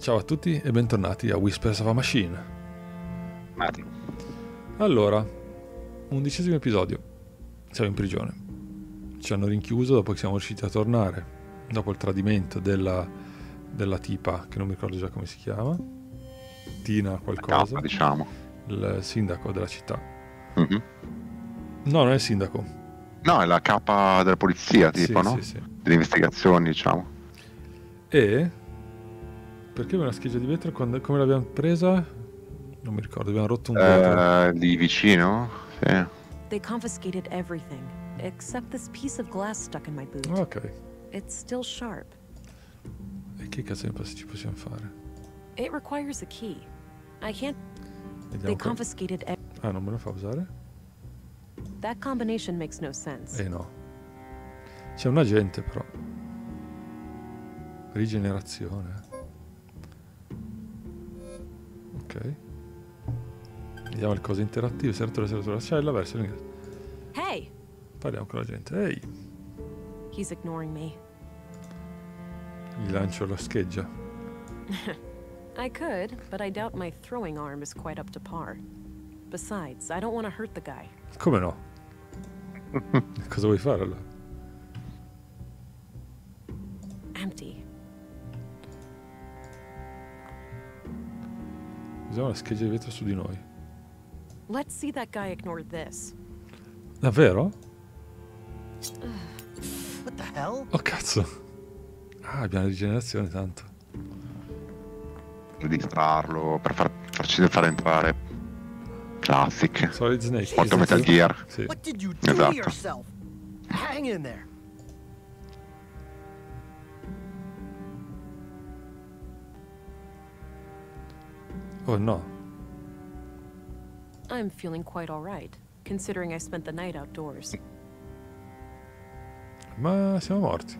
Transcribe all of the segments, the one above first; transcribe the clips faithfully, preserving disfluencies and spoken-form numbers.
Ciao a tutti e bentornati a Whispers of a Machine. Mati. Allora, undicesimo episodio. Siamo in prigione. Ci hanno rinchiuso dopo che siamo riusciti a tornare. Dopo il tradimento della, della tipa, che non mi ricordo già come si chiama. Tina qualcosa. Capa, diciamo. Il sindaco della città. Mm-hmm. No, non è il sindaco. No, è la capa della polizia, tipo, sì, no? Sì, sì. Delle investigazioni, diciamo. E... perché una scheggia di vetro, quando, come l'abbiamo presa? Non mi ricordo, abbiamo rotto un vetro. Eh, lì vicino? Sì. They confiscated everything, except this piece of glass stuck in my boot. Ok. It's still sharp. E che cazzo ci possiamo fare? It requires a key. I can't... Vediamo They che- confiscated... ev- Ah, non me lo fa usare? That combination makes no sense. Eh no. C'è un agente però. Rigenerazione. Ok. Vediamo le cose interattive. Serratore, serratore. C'è la versione inglese. Hey! Parliamo con la gente. Ehi, He's ignoring me. gli lancio la scheggia. I could, but I doubt my throwing arm is quite up to par. Besides, I don't want to hurt the guy. Come no? Cosa vuoi fare allora? Empty. Usiamo la scheggia di vetro su di noi. Let's see that guy ignore this. Davvero? What the hell? Oh cazzo. Ah, abbiamo la rigenerazione tanto. Per distrarlo, per far, farci far entrare. Classic. Solid Snake. Molto Metal Gear. Sì. What did you do Esatto. to yourself? Hang in there. Oh no. I'm feeling quite all right, considering I spent the night outdoors. Ma siamo morti.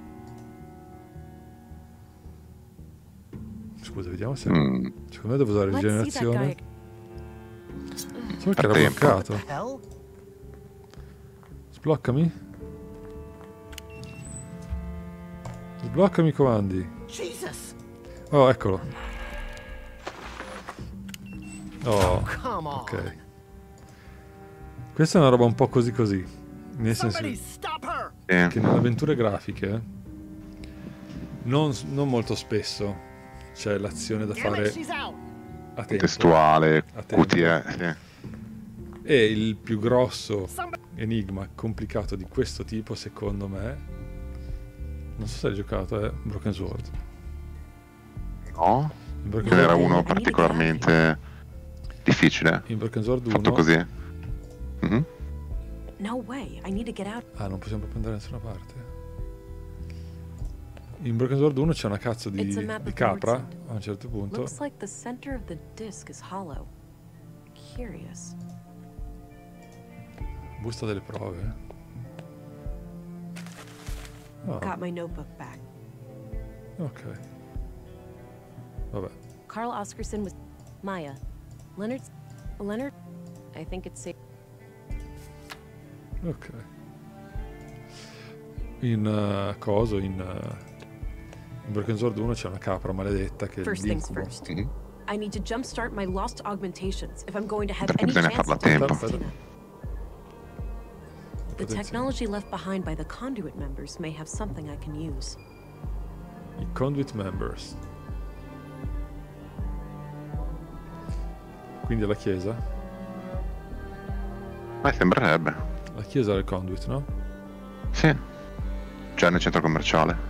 Scusa, vediamo se... Mm. Secondo me devo usare Let's see that rigenerazione. guy... Solo che era Tempo. bloccato. The hell? Sbloccami. Sbloccami i comandi. Jesus! Oh, eccolo. Oh, Come on. ok. Questa è una roba un po' così così. Nel senso Somebody stop her! Sì. che nelle avventure grafiche non, non molto spesso c'è l'azione da Damn it, fare she's out! a tempo. Testuale, A tempo. Q T E, sì. E il più grosso Somebody... enigma complicato di questo tipo, secondo me, non so se hai giocato, è Broken Sword. No? In Broken Ce n'era Sword, uno particolarmente difficile. in Broken Sword Fatto uno... così. Mhm. No way, I need to get out. Ah, non possiamo proprio andare da nessuna parte. In Broken Sword uno c'è una cazzo di, It's a map di of capra Nordside. a un certo punto. Looks like the center of the disc is hollow. Curious. Busta delle prove. Ah, Got my notebook back. ok. Vabbè. Carl Oscarson was Maya. Leonard Leonard I think it's safe. Ok. In uh, coso, in, uh, in Broken Sword uno c'è una capra maledetta che è First things l'incubo. first. Mhm. I need to jumpstart my lost augmentations if I'm going to have Perché any bisogna chance farla of a tempo. defeating Tina. The Potenziale. technology left behind by the conduit members may have something I can use. I conduit members. Quindi è la chiesa? Ma sembrerebbe. La chiesa del conduit, no? Sì. Cioè nel centro commerciale.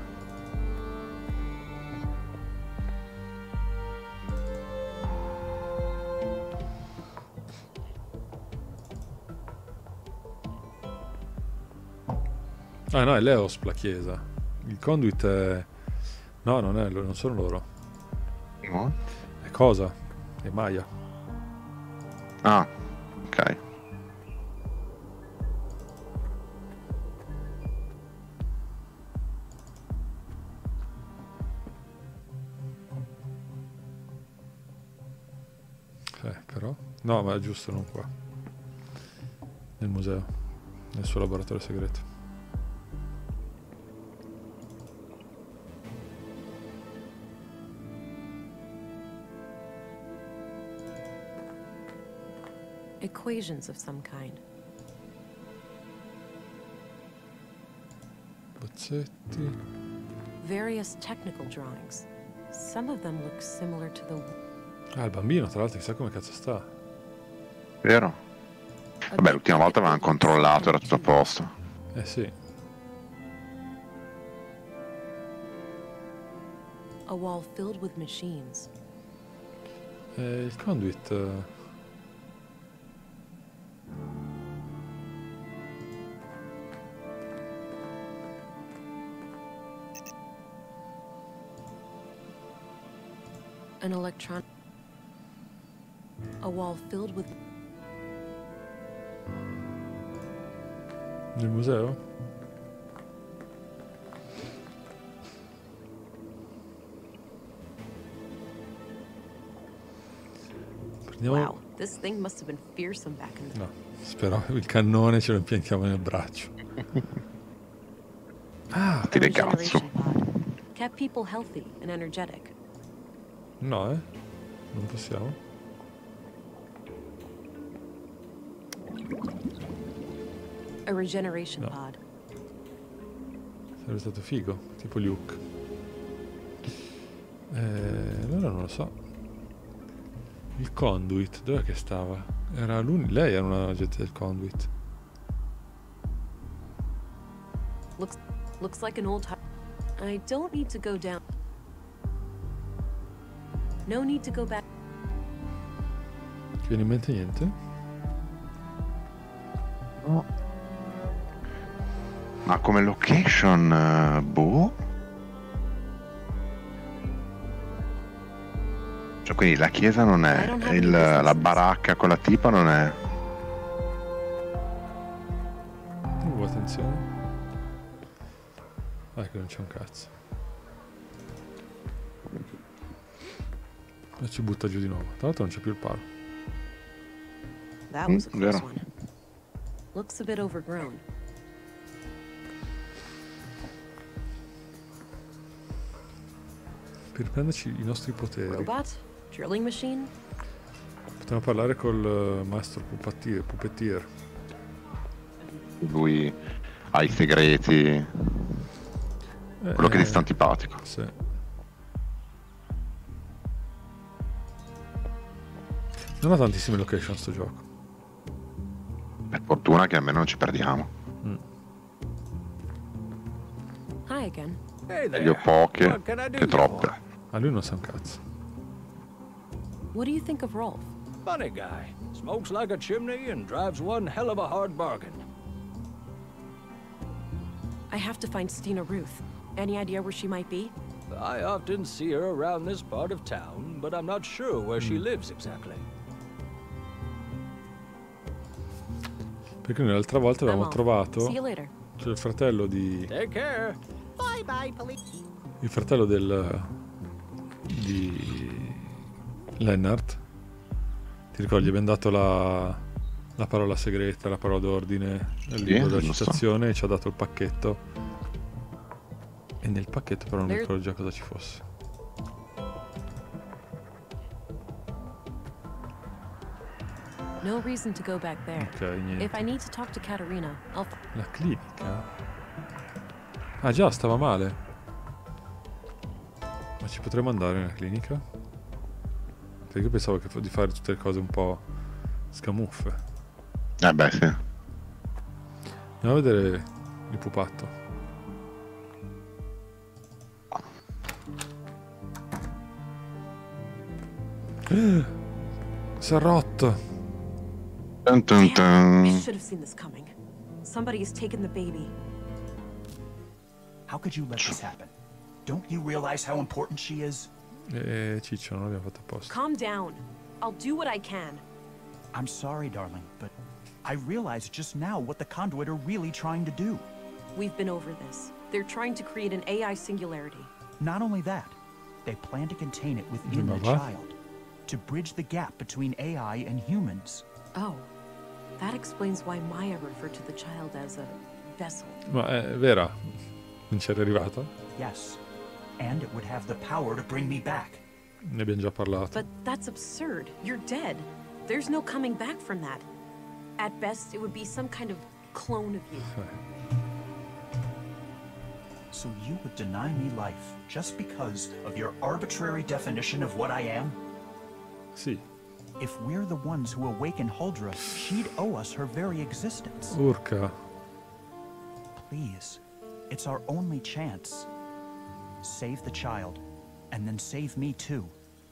Ah no, è l'Eosp la chiesa. Il conduit è... No, non è non sono loro. No? È cosa? È Maya. Ah, ok. Eh, però... No, ma è giusto, non qua. Nel museo. Nel suo laboratorio segreto. Equations of some kind. Bozzetti. Various technical drawings. Some of them look similar to the... Ah, il bambino, tra l'altro, chissà come cazzo sta. Vero? Vabbè, l'ultima volta avevano controllato, era tutto a posto. Eh sì. A wall filled with machines. Eh, il conduit... eh, An electron... A wall filled with... nel museo? Prendiamo... Wow, this thing must have been fearsome back in the... No, spero il cannone ce lo impiantiamo nel braccio. Ah, Ti dei cazzo. Regeneration pod. Kept people healthy and energetic. no, eh? Non possiamo. A regeneration No. pod. Sarebbe stato figo, tipo Luke. Eh, allora non lo so. Il conduit, dov'è che stava? Era l'uni- lei era una agente del conduit. Looks looks like an old hi- I don't need to go down. No need to go back. Ti viene in mente niente? No. Ma come location, eh, boh. Cioè, quindi la chiesa non è, il, la baracca con la tipa non è. Uh, attenzione. Ah, che non c'è un cazzo. E ci butta giù di nuovo. Tra l'altro non c'è più il palo. That was a Mm, close vero. one. Looks a bit overgrown. Per riprenderci i nostri poteri. Robot? Drilling machine? Potremmo parlare col eh, maestro pupettier, pupettier. Lui ha i segreti, Eh, quello che ti eh, sta antipatico. Sì. Non ha tantissime location sto gioco. Per fortuna che almeno non ci perdiamo. Mm. Hi again. Hey there. Meglio poche What can I do che you troppe. for? A lui non sa un cazzo. What do you think of Rolf? Funny guy. Smokes like a chimney and drives one hell of a hard bargain. I have to find Stina Ruth. Any idea where she might be? I often see her around this part of town, but I'm not sure where she lives exactly. Perché noi l'altra volta avevamo I'm off. trovato See you later. cioè il fratello di Take care. Bye bye, police. il fratello del di Lennart. Ti ricordi, gli abbiamo dato la, la parola segreta, la parola d'ordine nel libro della giusto. citazione e ci ha dato il pacchetto. E nel pacchetto però non mi There- ricordo già cosa ci fosse. No reason to go back there. Ok, niente. If I need to talk to Katerina, I'll... f- La clinica? Ah già, stava male. Ma ci potremmo andare nella clinica? Perché io pensavo che fo- di fare tutte le cose un po' scamuffe. Eh beh, sì. Andiamo a vedere il pupatto. Si è rotto. Dun dun Damn, I dun. should have seen this coming. Somebody has taken the baby. How could you let this happen? Don't you realize how important she is? E Ciccio, non l'abbiamo fatto apposta. Calm down. I'll do what I can. I'm sorry, darling, but I realized just now what the Conduit are really trying to do. We've been over this. They're trying to create an A I singularity. Not only that, they plan to contain it within Ma the va? child, to bridge the gap between A I and humans. Oh, that explains why Maya referred to the child as a vessel. Ma è vera? Non c'era arrivata? Yes, and it would have the power to bring me back. Ne abbiamo già parlato. But that's absurd. You're dead. There's no coming back from that. At best, it would be some kind of clone of you. So you would deny me life just because of your arbitrary definition of what I am? Sì. If we're the ones who awaken Huldra, she'd owe us her very existence. Urca. Please, it's our only chance. Save the child, and then save me too.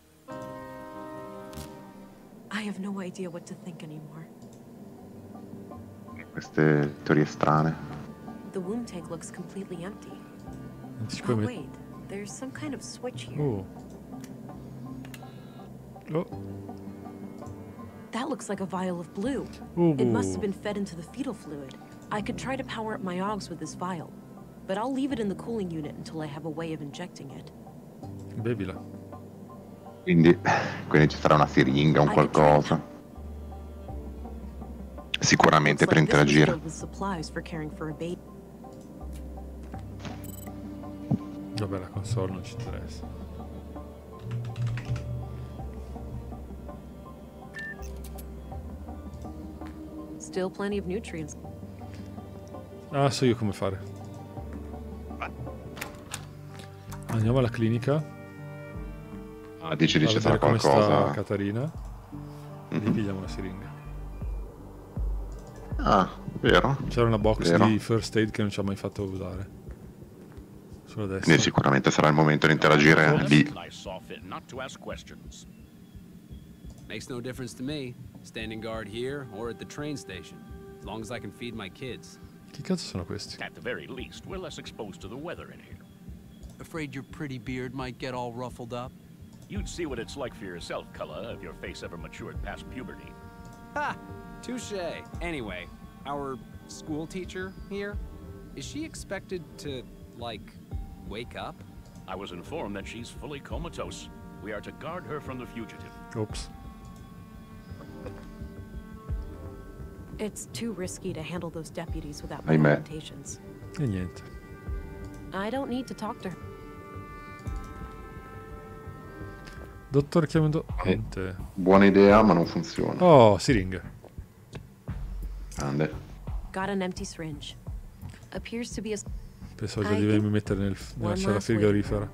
I have no idea what to think anymore. Queste teorie strane. The womb tank looks completely empty. Non ti ci Oh, puoi mettere. wait. There's some kind of switch here. Oh. Oh. That looks like a vial of blue. Ooh. It must have been fed into the fetal fluid. I could try to power up my Augs with this vial, but I'll leave it in the cooling unit until I have a way of injecting it. Bevila. Quindi, quindi ci sarà una siringa, un I could try qualcosa. that. Sicuramente Looks per like this was interagire. filled with supplies for caring for a baby. Vabbè, la console non ci interessa. Still plenty of nutrients. Ah, so io come fare. Andiamo alla clinica. Ah, dici, A dice vedere sarà come sta qualcosa. Catarina. E gli Mhm. pigliamo una siringa. Ah, vero? C'era una box Vero. di first aid che non ci ha mai fatto usare. Sulla destra. Quindi sicuramente sarà il momento di interagire lì. I saw fit not to ask questions. Makes no difference to me, standing guard here or at the train station, as long as I can feed my kids. Chi cazzo sono questi? At the very least, we're less exposed to the weather in here. Afraid your pretty beard might get all ruffled up? You'd see what it's like for yourself, Cullah, if your face ever matured past puberty. Ha! Touche! Anyway, our school teacher here, is she expected to, like, wake up? I was informed that she's fully comatose. We are to guard her from the fugitive. Ops. It's too risky to handle those deputies without Ahimè. limitations. E niente. I don't need to talk to her. Dottor chiamando... Eh. Niente. Buona idea, ma non funziona. Oh, siringhe. Grande. Got an empty syringe. Appears to be a... Pensavo già I di dovermi think mettere nel, nella one cella last way. frigorifera.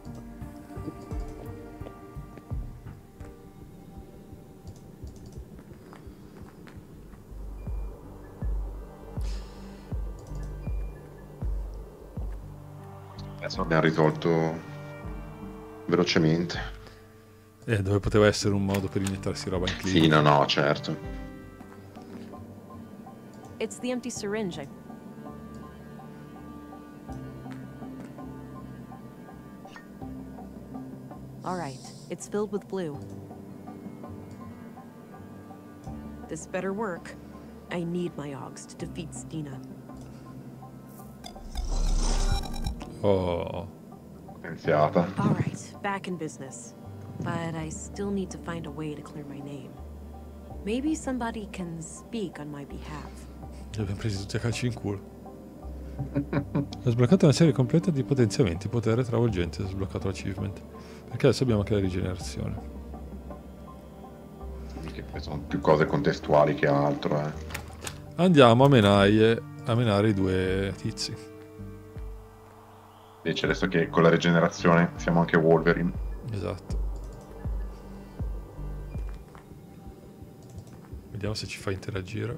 Adesso abbiamo risolto velocemente. Eh, dove poteva essere un modo per iniettarsi roba in clinica. Sì, no, no, certo. It's the empty syringe. I... All right, it's filled with blue. This better work. I need my Augs to defeat Stina. Oh. Potenziata. All right, back in business. But I still need to find a way to clear my name. Maybe somebody can speak on my behalf. Li abbiamo presi tutti a calci in culo. Ho sbloccato una serie completa di potenziamenti. Potere travolgente. Ho sbloccato l'achievement. Perché adesso abbiamo anche la rigenerazione. Che poi sono più cose contestuali che altro, eh. Andiamo a menaie. A menare i due tizi. Invece adesso che con la rigenerazione siamo anche Wolverine. Esatto. Vediamo se ci fa interagire.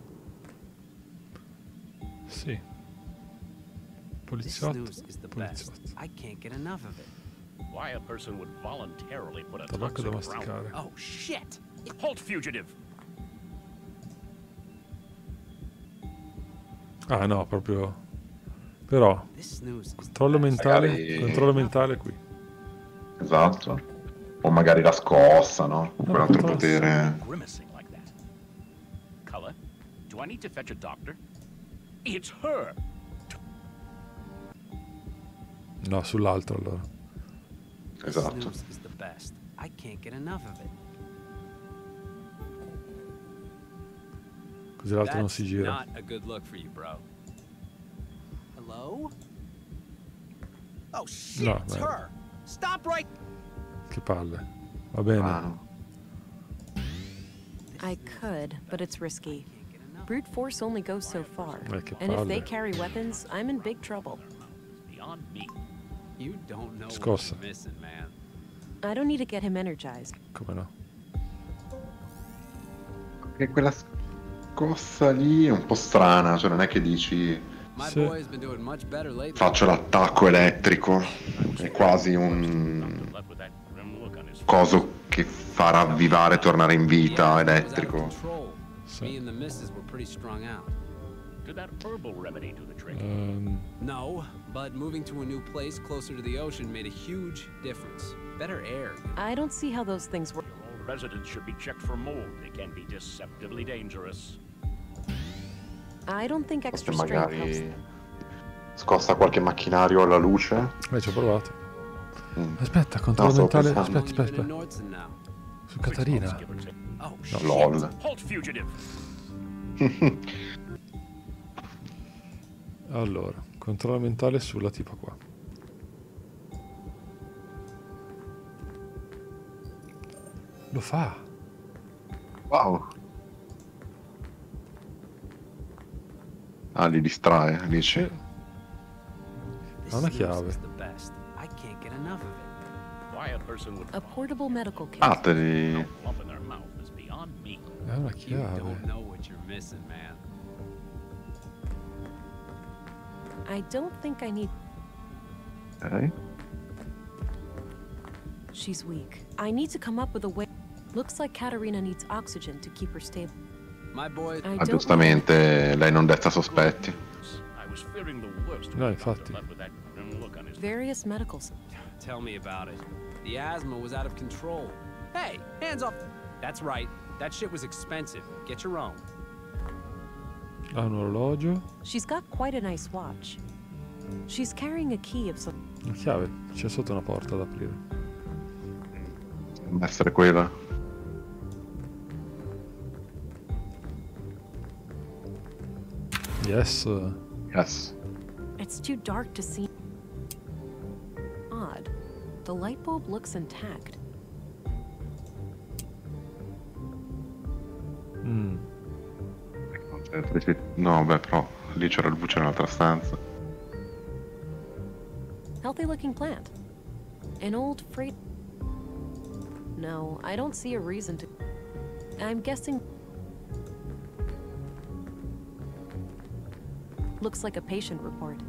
Sì. This Poliziotto. snooze is the best. Poliziotto. I can't get enough of it. Why a person would voluntarily put a Tabacco da toxic around. masticare. Oh, shit! Halt, fugitive! Ah no, proprio... Però, This snooze is the controllo best. mentale, Magari- controllo mentale qui. Esatto. O magari la scossa, no? No, Quell'altro potrà potere. Grimacing like that. Cullah, do I need to fetch a doctor? It's her! No, sull'altro allora. This Esatto. snooze is the best. I can't get enough of it. Così l'altro non That's si gira. not a good look for you, bro. Hello? Oh shit, No, it's beh. her! Stop right! Che palle. Va bene. Ah, no. I could, but it's risky. Can't get enough Brute force only goes so far. Eh, che And if they palle. carry weapons, I'm in big trouble. Beyond me. You don't know what Scossa. you're missing, man. I don't need to get him energized. Come no? E quella scossa lì è un po' strana, cioè non è che dici My Sì. boy's been doing much better lately. faccio l'attacco elettrico, è quasi un Left with that grim look on his face. coso che fa ravvivare e tornare in The vita asthma was out of elettrico. control. Sì. Me and the missus were pretty strung out. Did that herbal remedy do the trick? Ehm, No, but moving to a new place closer to the ocean made a huge difference. Better air. I don't see how those things work. All residents should be checked for mold. They can be deceptively dangerous. I don't think Forse extra strength helps. magari scossa qualche macchinario alla luce. eh, ci ho provato. Mm. Aspetta, controllo stavo mentale. pensando. Aspetta, How long aspetta, you been in aspetta. Nordson now? Su Catarina. Give or take. Oh, No, shit. LOL. Halt, fugitive! Allora, controllo mentale sulla tipa qua. Lo fa. Wow. Ah, li distrae, dici? Sì. This Ha una Snooze chiave. is the best. I can't get enough of it. Why a person would A portable medical kit. Ah, te li... no lump in their mouth is beyond me. È una You chiave. don't know what you're missing, man. I don't think I need. Ok. She's weak. I need to come up with a way. Looks like Katarina needs oxygen to keep her stable. My boy, I Ah, don't giustamente lei non desta sospetti. I was fearing the worst. No, when the doctor infatti. left with that grim look on his various medicals. tell me about it. The asthma was out of control. Hey, hands off. That's right. That shit was expensive. Get your own. Ha un orologio. She's got quite a nice watch. She's carrying a key of some. Una chiave. C'è sotto una porta da aprire. Deve essere quella. Yes. Yes. It's too dark to see. Odd. The light bulb looks intact. Mm. No, beh, però lì c'era luce nell'altra stanza. Healthy looking plant. An old freight. No, I don't see a reason to. I'm guessing. Looks like a patient report.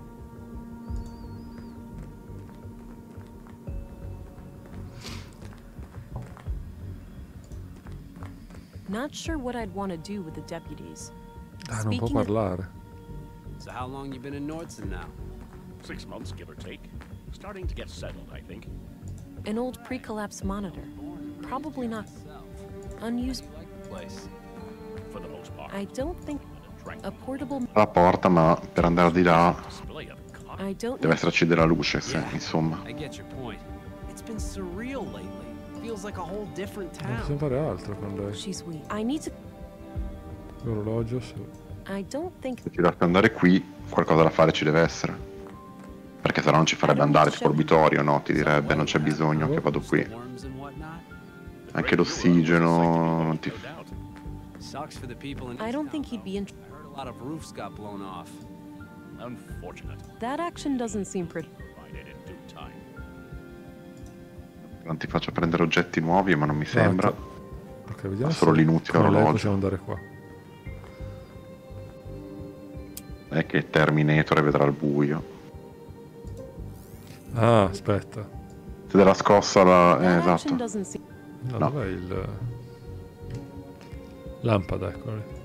Not sure what I'd want to do with the deputies. Ah, non può Speaking of- parlare. So how long you been in Nordson now? Six months, give or take. Starting to get settled, I think. An old pre-collapse monitor. Probably not unused. Like the place. For the most part. I don't think a portable. La porta, ma per andare di là Display of cotton. I don't. deve esserci della luce, sì, Yeah, insomma. I get your point. It's been surreal lately. Feels like a whole different Non town. possiamo fare altro con lei. She's weak. I need to. L'orologio, sì. I don't think. Se ci dovesse andare qui, qualcosa da fare ci deve essere. Perché sennò non ci farebbe andare tipo orbitorio, no? Ti direbbe non c'è bisogno che vado qui. Worms and whatnot. Anche l'ossigeno non ti... No doubt. Sucks for the people in I don't think Easttown, he'd be in. though. I heard a lot of roofs got blown off. Unfortunate. That action doesn't seem pretty. Provided in due time. Non ti faccio prendere oggetti nuovi, ma non mi sembra. Ok, vediamo. Ha solo se l'inutile con lei orologio. possiamo andare qua. È che Terminator e vedrà il buio. Ah, aspetta. Se della scossa la... Eh, That action esatto. doesn't seem. No, No. dov'è il... Lampada, eccolo lì.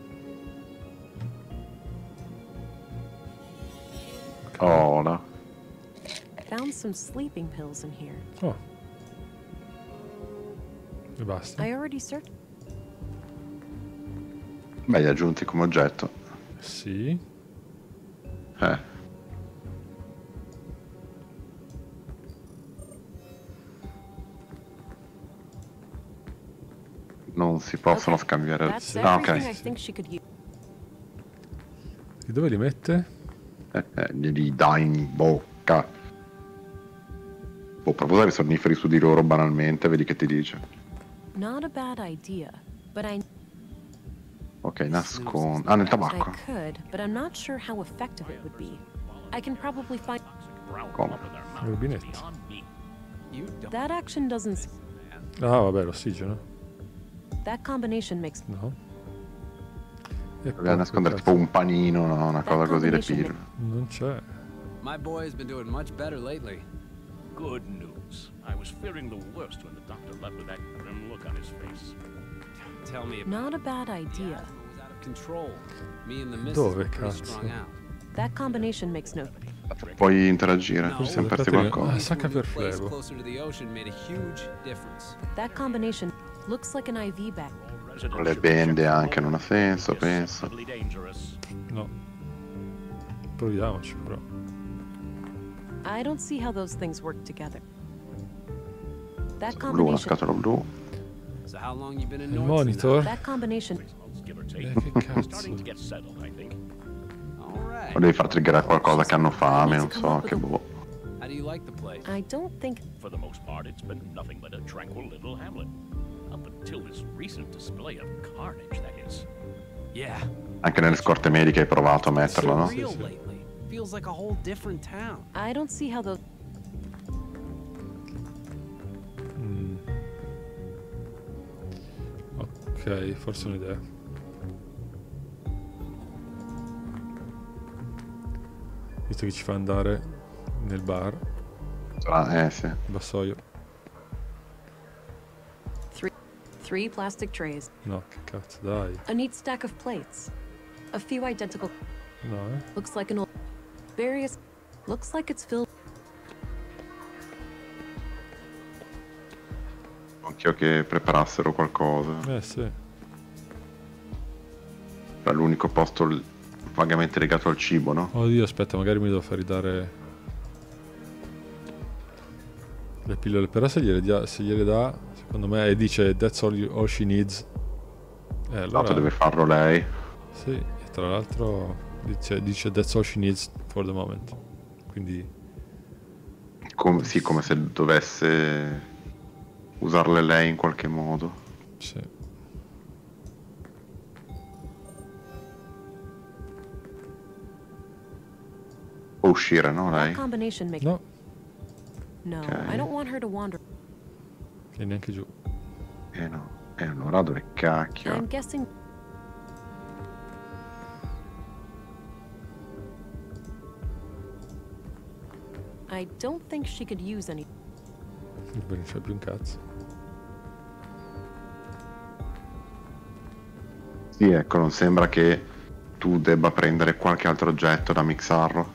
Oh, no. Found some sleeping pills in here. Oh. E basta. I already searched. Beh, li ha aggiunti come oggetto. Sì. Eh. Non si possono Okay, scambiare... That's Ah, everything I ok. think she could use. E dove li mette? Eh, eh, glieli dai in bocca. Può proposare i sonniferi su di loro banalmente, vedi che ti dice. Not a bad idea, but I. Ok, Ok, nascondo. Ah, nel I tabacco. could, but I'm not sure how effective it would be. I can probably find Come? I rubinetti. You don't that action doesn't. s- Ah, vabbè, l'ossigeno. That combination makes. No. E Doveva nascondere tipo un panino, no? Una cosa così, le pillole. Non c'è. My boy has been doing much better lately. Good news. I was fearing the worst when the doctor left with that grim look on his face. Tell me about Not a bad idea. it. Was out of control. Me and the missus Dove, were pretty cazzo? strung out. That combination makes no. Puoi interagire, No. se persi Caterina- qualcosa. Ah, sacca per Place flebo. closer to the ocean made a huge difference. That combination looks like an I V bag. Con le bende anche non ha senso, penso. No. Proviamoci, però. I don't see how those things work together. That Blu, una combination. scatola blu. So how long you been in Il Nordson now? monitor? That combination. Eh, che cazzo. Starting to get settled, I think. All right. O devi far triggerare qualcosa che hanno fame, non so, che boh. How do you like the place? I don't think. For the most part, it's been nothing but a tranquil little hamlet. Up until this recent display of carnage, that is. Yeah. Anche nelle scorte mediche hai provato a metterlo, no? Surreal lately. Feels like a whole different town. I don't see how those. Mm. Ok, forse un'idea. Visto che ci fa andare nel bar, Ah, eh sì. il vassoio. Three, three plastic trays, No, che cazzo, dai. a neat stack of plates, a few identical. No, eh. Looks like an old. Various. Looks like it's filled. Anch'io che preparassero qualcosa. Eh sì. Era l'unico posto l- vagamente legato al cibo, no? Oddio, aspetta, magari mi devo far ridare le pillole. Però se gliele, dia- se gliele dà, secondo me, e dice that's all, you- all she needs. Eh, allora, Tanto deve farlo lei. sì, e tra l'altro dice, dice that's all she needs for the moment. Quindi, Com- sì, come se dovesse usarle lei in qualche modo. sì. Può uscire, no, That lei? combination makes. No, No, Okay. I don't want her to wander. e neanche giù. Eh no. E allora dove cacchio? I'm guessing. I don't think she could use any. Non c'è più un cazzo. Sì, ecco, non sembra che tu debba prendere qualche altro oggetto da mixarlo.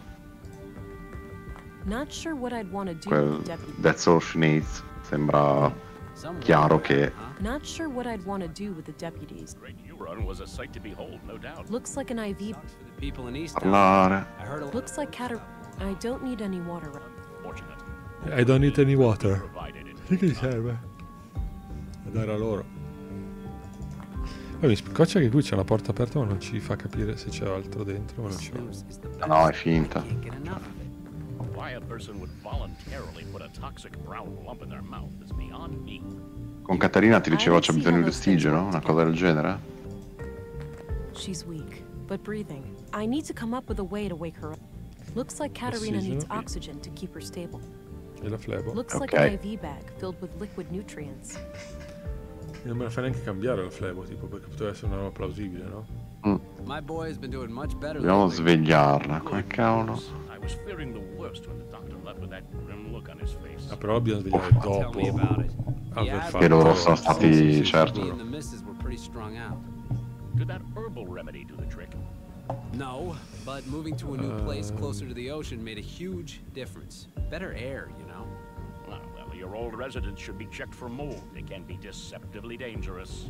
Not sure what I'd want to do Quel with the deputy. that's all she needs. Sembra Somewhere chiaro around, che huh? Not sure what I'd want to do with the deputies. Great New Run was a sight to behold, no doubt. Looks like an I V. Sucks for the people in East Town. parlare. I heard a Looks like Cater. I don't need any water. Fortunate. I don't need any water. Provided it. Che gli serve? A dare a loro. Poi mi scoccia che qui c'è una porta aperta ma non ci fa capire se c'è altro dentro, ma non c'è. snooze is the best. No, è finta. Can't get enough of it. Why a person would voluntarily put a toxic brown lump in their mouth is beyond me. Con Caterina ti dicevo c'è bisogno di ossigeno, una cosa del genere. She's weak, but breathing. I need to come up with a way to wake her up. Looks like Katerina needs Oxygen. oxygen to keep her stable. E la flebo. Looks like Okay. an I V bag filled with liquid nutrients. Non me la fa neanche cambiare la flebo, tipo, perché poteva essere una roba plausibile, no? My boy has been doing much better Dobbiamo lately. svegliarla, come cavolo. I was fearing the worst when the doctor left with that grim look on his face. Ah, però dobbiamo svegliare Tell dopo me about it. aver Yeah, fatto... Che loro sono stati, Sì, sì, sì. certo. Me and the missus were pretty strung out. Did that herbal remedy do the trick? No, but moving to a new place Uh. closer to the ocean made a huge difference. Better air, you know? Ah, well, your old residence should be checked for mold. It can be deceptively dangerous.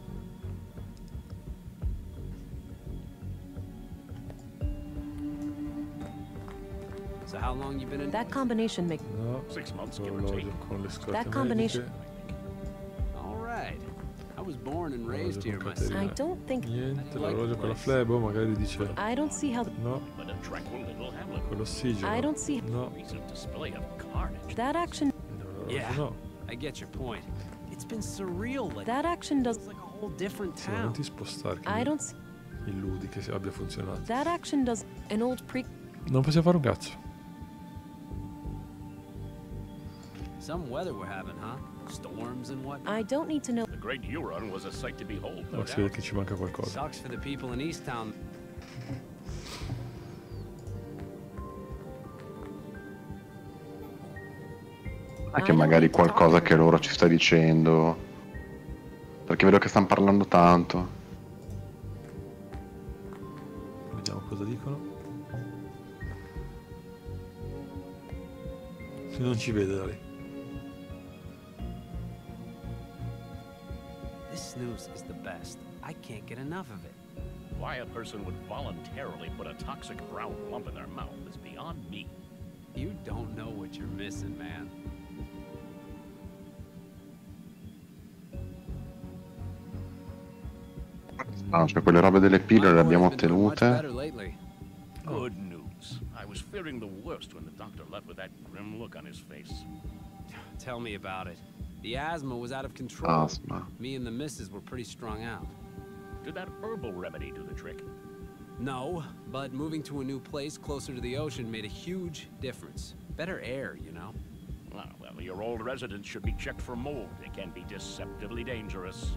So how long you been in? That combination makes. No, Six months, give or take. orologio con le scorte That combination- mediche. All right. I was born and raised Orologio here con myself. I Caterina. don't think. Niente, l'orologio con la flebo magari dice... I don't see how. No, But a tranquil little hamlet. con l'ossigeno. I don't see. No, Recent display of carnage. That action. l'orologio Yeah. no. I get your point. It's been surreal lately. That action does. It's like a whole different Sì, ma non town. ti spostare. che I mi- don't. See, illudi che abbia funzionato. That action does an old pre. Non possiamo fare un cazzo. Some weather we're having, huh? Storms and what? I don't need to know. The Great Huron was a sight to behold, no Oh, si vede doubt. che ci manca qualcosa. Sucks for the people in Easttown. Anche magari qualcosa che loro ci sta dicendo. Perché vedo che stanno parlando tanto. Vediamo cosa dicono. Non ci vede da lì. This snooze is the best. I can't get enough of it. Why a person would voluntarily put a toxic brown lump in their mouth is beyond me. You don't know what you're missing, man. No, cioè quelle robe delle pillole le abbiamo ottenute. Good news. I was fearing the worst when the doctor left with that grim look on his face. Tell me about it. The asthma was out of control. Asma. Me and the missus were pretty strung out. Did that herbal remedy do the trick? No, but moving to a new place closer to the ocean made a huge difference. Better air, you know? Ah, well, your old residence should be checked for mold. It can be deceptively dangerous.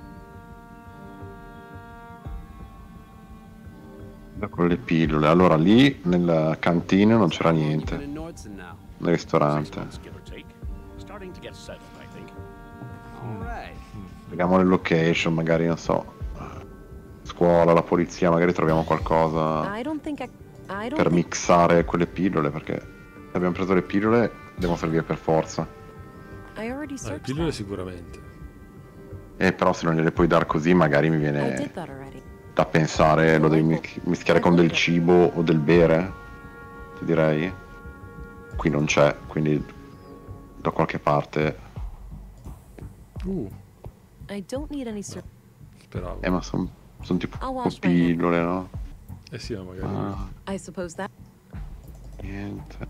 Con le pillole. Allora lì nella cantina non c'era niente. In Nordson now. Nel ristorante. Six months, give or take. Starting to get settled, I think. All right. Vediamo le location, magari non so. Scuola, la polizia, magari troviamo qualcosa I don't think I. I don't per think. mixare quelle pillole, perché se abbiamo preso le pillole devono servire per forza. I already Ah, le searched. pillole that. sicuramente. E però se non gliele puoi dar così magari mi I did viene that already. da pensare, lo devi mis- mischiare con del cibo o del bere, ti direi. Qui non c'è, quindi da qualche parte. Uh, I don't need any sur- speravo. Eh ma sono son tipo I'll wash my hands. pillole, no? Eh sì, ma magari. Ah, I suppose that. niente.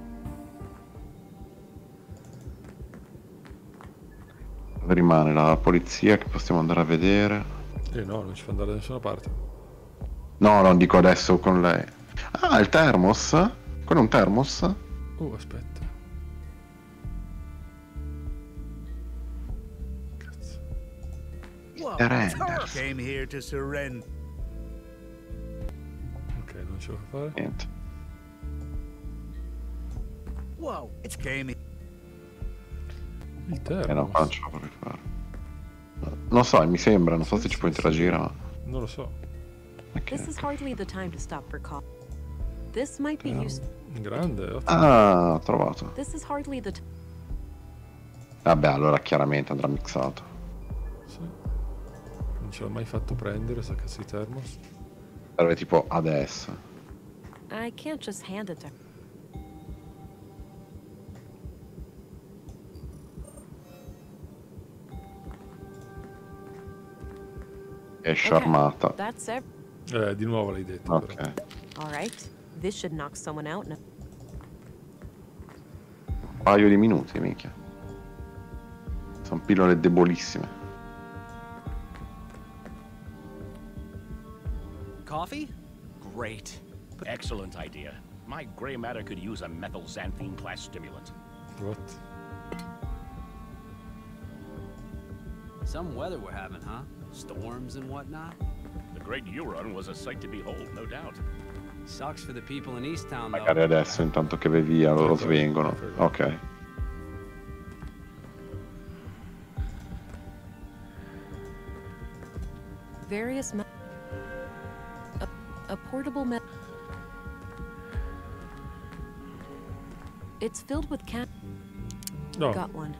Rimane la polizia che possiamo andare a vedere. Eh no, non ci fa andare da nessuna parte. No, non dico adesso con lei. Ah, il thermos? Quello è un thermos? Uh, aspetta. Cazzo. Surrender. Came here to surrender. Ok, non ce lo fa fare. Niente. Whoa, it's came. Il Eh termo. no, qua non ce la vorrei fare. Non so, mi sembra, non so se ci può interagire, ma. Non lo so. Ok. This is hardly the time to stop for call. This might be useful. Grande, ottimo. Ah, ho trovato. This is hardly the. T- Vabbè, allora chiaramente andrà mixato. Sì. Non ce l'ho mai fatto prendere, sta cazzo di termos. Serve tipo adesso. I can't just hand it to. È sciarmata. That's it. Eh, di nuovo l'hai detto. Ok. Però. All right. This should knock someone out. No- Un paio di minuti, minchia. Sono pillole debolissime. Coffee? Great. Excellent idea. My gray matter could use a methylxanthine class stimulant. What? Some weather we're having, huh? Storms and whatnot? The Great Huron was a sight to behold, no doubt. Sucks for the people in Easttown, Magari though. adesso, intanto che vai via, loro Sì, sì. svengono. Ok. Various. Me- a, a portable. Me- it's filled with cat. Oh. No. Got one.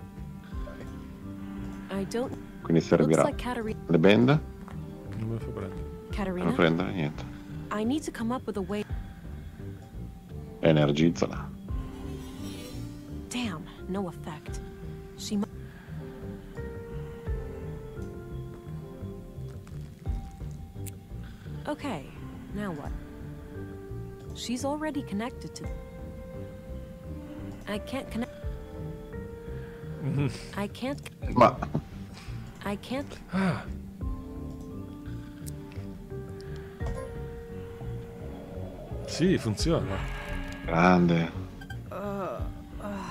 I don't. Quindi Looks servirà. like Katarina. Le bende? Non me lo fa prendere. Non Katarina. prendere niente. I need to come up with a way. Energizzala. Damn, no effect. She. Mu- okay, now what? She's already connected to. I can't connect. I can't. Ma. I can't. Ah. Sì, funziona. Grande. Uh, uh.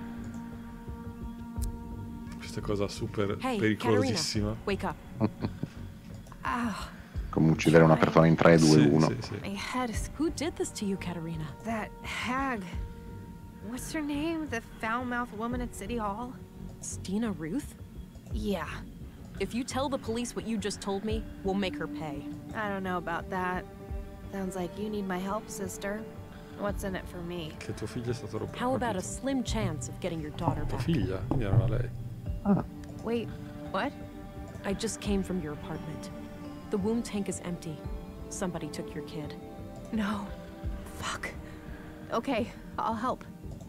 Questa cosa super Hey, pericolosissima. Katerina, wake up. Ow. Come uccidere una persona in tre, due, Sì, uno. sì, sì. My head is... Who did this to you, Katerina? That hag. What's her name? The foul-mouthed woman at City Hall? Stina Ruth? Yeah. If you tell the police what you just told me, we'll make her pay. I don't know about that. Sounds like you need my help, sister. What's in it for me? Che tua figlia è stata rubata. How about a slim chance of getting your daughter Tua back? figlia? Quindi era lei. Ah, Wait, what? I just came from your apartment. The womb tank is empty. Somebody took your kid. No. Fuck. Okay, I'll help.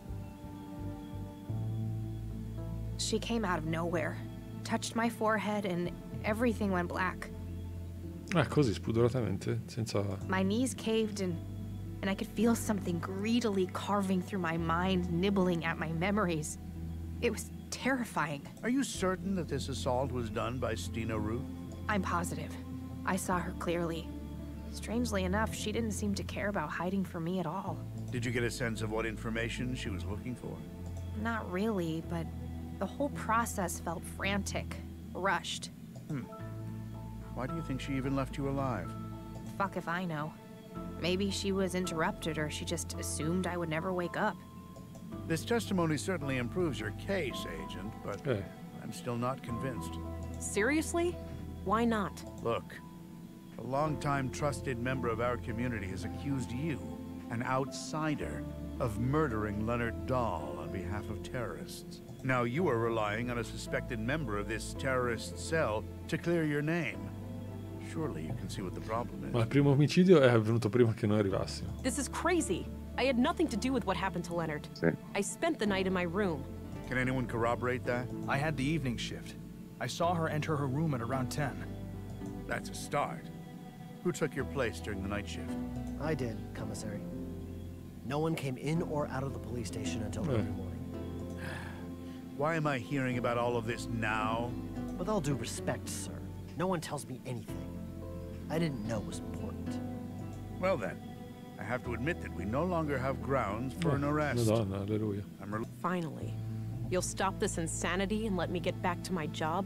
She came out of nowhere, touched my forehead, and everything went black. Ah, così spudoratamente, senza... My knees caved and and I could feel something greedily carving through my mind, nibbling at my memories. It was terrifying. Are you certain that this assault was done by Stina Ruth? I'm positive. I saw her clearly. Strangely enough, she didn't seem to care about hiding from me at all. Did you get a sense of what information she was looking for? Not really, but the whole process felt frantic, rushed. Hmm. Why do you think she even left you alive? Fuck if I know. Maybe she was interrupted or she just assumed I would never wake up. This testimony certainly improves your case, Agent, but Eh. I'm still not convinced. Seriously? Why not? Look, a longtime trusted member of our community has accused you, an outsider, of murdering Leonard Dahl on behalf of terrorists. Now you are relying on a suspected member of this terrorist cell to clear your name. Surely you can see what the problem is. Ma il primo omicidio è avvenuto prima che noi arrivassimo. This is crazy. I had nothing to do with what happened to Leonard. sì. I spent the night in my room. Can anyone corroborate that? I had the evening shift. I saw her enter her room at around ten. That's a start. Who took your place during the night shift? I did, Commissary. No one came in or out of the police station until Eh. early morning. Why am I hearing about all of this now? With all due respect, sir, no one tells me anything I didn't know was important. Well then, I have to admit that we no longer have grounds for an arrest. Madonna, alleluia. I'm rel- Finally. You'll stop this insanity and let me get back to my job?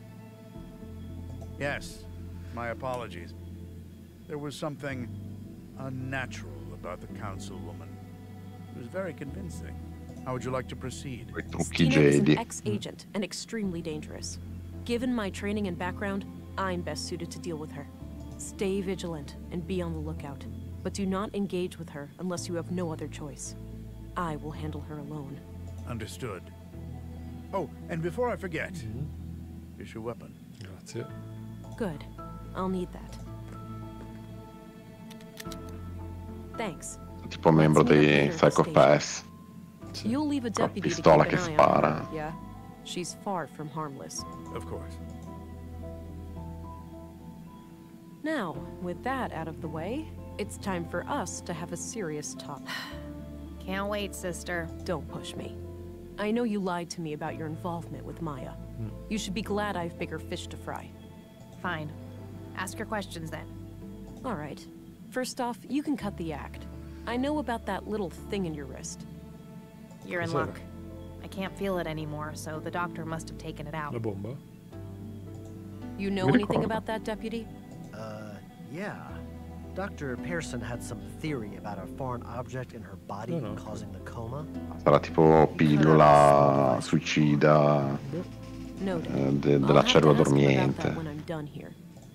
Yes, my apologies. There was something unnatural about the councilwoman. It was very convincing. How would you like to proceed? Quei trucchi Stina is an Jedi. ex-agent and extremely dangerous. Given my training and background, I'm best suited to deal with her. Stay vigilant and be on the lookout, but do not engage with her unless you have no other choice. I will handle her alone. Understood. Oh, and before I forget, here's your weapon. Grazie. Good. I'll need that. Thanks. Tipo membro dei Psychopaths. You'll leave a Con la deputy to keep pistola an che eye on spara. her, yeah? She's far from harmless. Of course. Now, with that out of the way, it's time for us to have a serious talk. Can't wait, sister. Don't push me. I know you lied to me about your involvement with Maya. You should be glad I have bigger fish to fry. Fine. Ask your questions then. All right. First off, you can cut the act. I know about that little thing in your wrist. You're in Cos'era? luck. I can't feel it anymore, so the doctor must have taken it out. La bomba? You know Mi anything ricordo. about that, deputy? Uh, yeah. Doctor Pearson had some theory about a foreign object in her body No, no. causing the coma. Sarà tipo pillola suicida Noted. eh, de- I'll della have to cellula ask him about dormiente. that when I'm done here.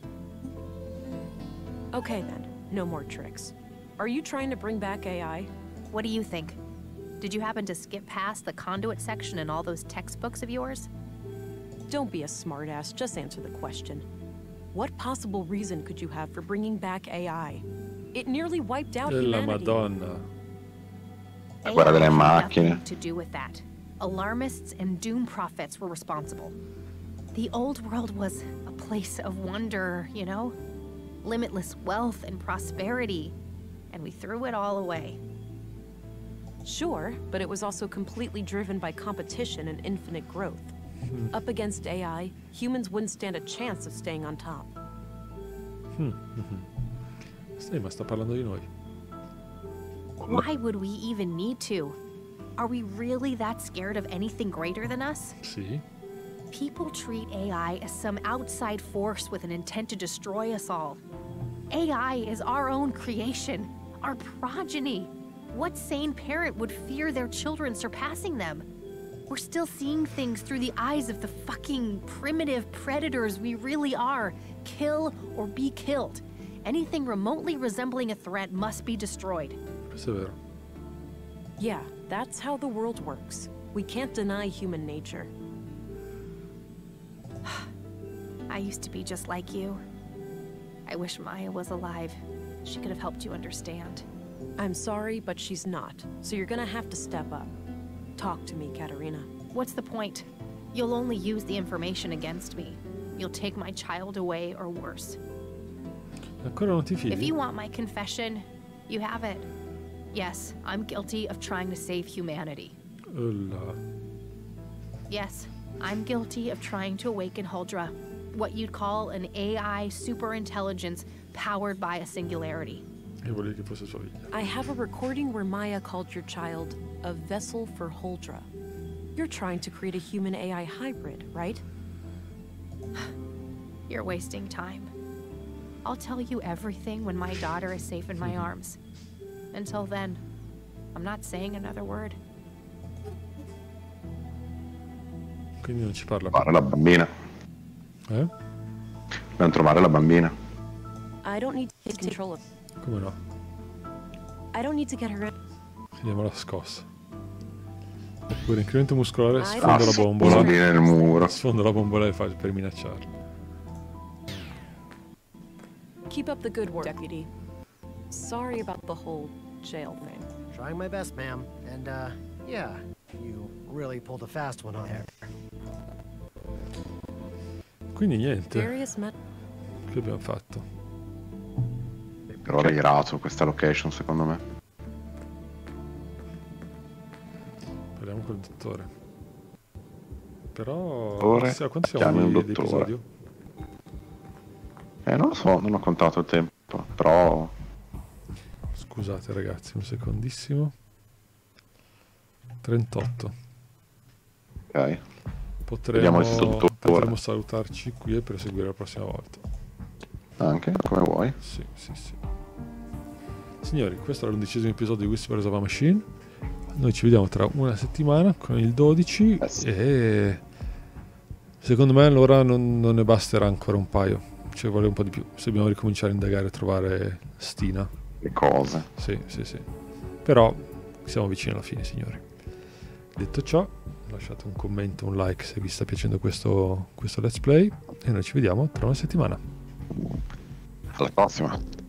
Okay then, no more tricks. Are you trying to bring back A I? What do you think? Did you happen to skip past the conduit section in all those textbooks of yours? Don't be a smartass, just answer the question. What possible reason could you have for bringing back A I? It nearly wiped out E la humanity. Madonna. La guerra delle A I had macchine. nothing to do with that. Alarmists and doom prophets were responsible. The old world was a place of wonder, you know? Limitless wealth and prosperity. And we threw it all away. Sure, but it was also completely driven by competition and infinite growth. Up against A I, humans wouldn't stand a chance of staying on top. Sì, ma sta parlando di noi. Why would we even need to? Are we really that scared of anything greater than us? Sì. People treat A I as some outside force with an intent to destroy us all. A I is our own creation, our progeny. What sane parent would fear their children surpassing them? We're still seeing things through the eyes of the fucking primitive predators we really are. Kill or be killed. Anything remotely resembling a threat must be destroyed. Questo è vero. Yeah, that's how the world works. We can't deny human nature. I used to be just like you. I wish Maya was alive. She could have helped you understand. I'm sorry, but she's not. So you're gonna have to step up. Talk to me, Katerina. What's the point? You'll only use the information against me. You'll take my child away or worse. Ancora non ti fidi? If you want my confession, you have it. Yes, I'm guilty of trying to save humanity. Ulla. Yes, I'm guilty of trying to awaken Huldra. What you'd call an A I superintelligence powered by a singularity. E volevi che fosse sua figlia. I have a recording where Maya called your child a vessel for Huldra. You're trying to create a human A I hybrid, right? You're wasting time. I'll tell you everything when my daughter is safe in my arms. Until then, I'm not saying another word. Quindi non ci parla Trovare la bambina. Eh? Dobbiamo trovare la bambina. I don't need to take control of. Come no? I don't need to get her in. Chiediamo la scossa. Oppure incremento muscolare, Ah, sfondo la sì, bombola. sfondi nel muro. Sfondo la bombola e fa per minacciarlo. Keep up the good work, Deputy. Sorry about the whole jail thing. Trying my best, ma'am. And, uh, yeah, you really pulled a fast one on there. Quindi niente. Various met- Che abbiamo fatto? Però è irato questa location, secondo me. Parliamo col dottore. Però... Dottore, sì, quanto siamo chiami un di, di dottore. episodio? Eh, non lo so, non ho contato il tempo, però... Scusate ragazzi, un secondissimo. trentotto. Ok. Potremmo, Vediamo il dottore. potremmo salutarci qui e proseguire la prossima volta. Anche, come vuoi. Sì, sì, sì. Signori, questo era l'undicesimo episodio di Whispers of a Machine. Noi ci vediamo tra una settimana con il dodici eh sì. E secondo me allora non, non ne basterà ancora un paio. Ci vuole un po' di più. Se dobbiamo ricominciare a indagare e trovare Stina. Le cose. Sì, sì, sì. Però siamo vicini alla fine, signori. Detto ciò, lasciate un commento, un like se vi sta piacendo questo, questo let's play e noi ci vediamo tra una settimana. Alla prossima.